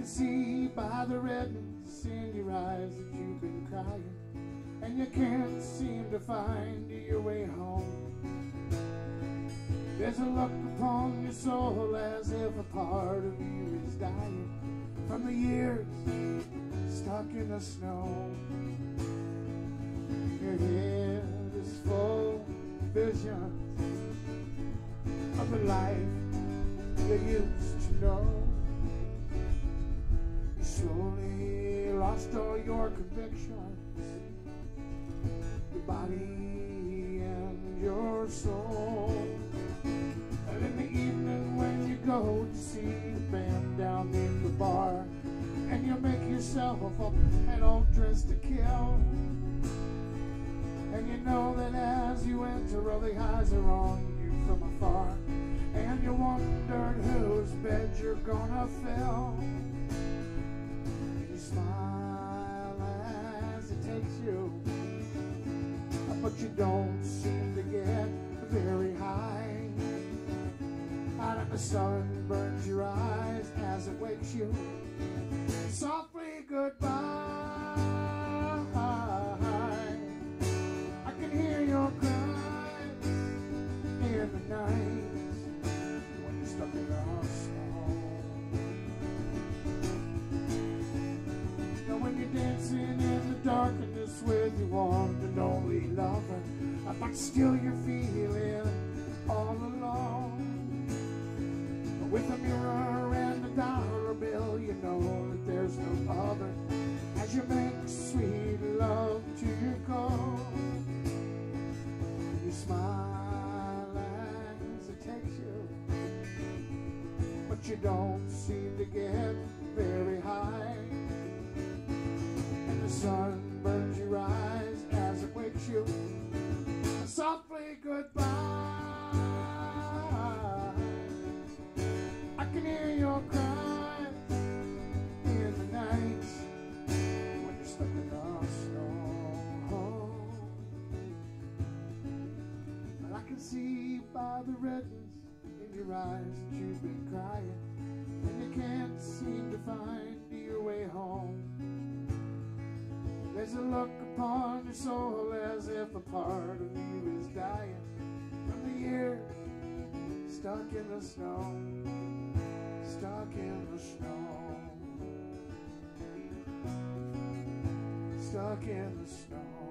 can see by the redness in your eyes that you've been crying, and you can't seem to find your way home. There's a look upon your soul as if a part of you is dying from the years stuck in the snow. Your head is full of visions of the life you used to know. You slowly lost all your convictions, your body and your soul. And in the evening when you go to see the band down in the bar, and you make yourself up and all dressed to kill, and you know that as you enter all the eyes are on you from afar, and you wondered whose bed you're gonna fill. You smile as it takes you, but you don't seem to get very high. Out of the sun burns your eyes as it wakes you softly goodbye. I can hear your cries in the night when you're stuck in the snow. Now when you're dancing in the darkness with your one and only lover, but still you're feeling all alone. With a mirror and a dollar bill, you know that there's no other, as you make sweet love to your core. You smile as it takes you, but you don't seem to get very high. And the sun burns your eyes as it wakes you softly goodbye. I can hear your cries in the night when you're stuck in the snow. But I can see by the redness in your eyes that you've been crying, and you can't seem to find your way home. There's a look upon your soul as if a part of you is dying from the years stuck in the snow. Stuck in the snow. Stuck in the snow.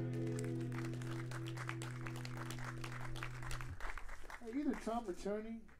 Either Tom or Tony.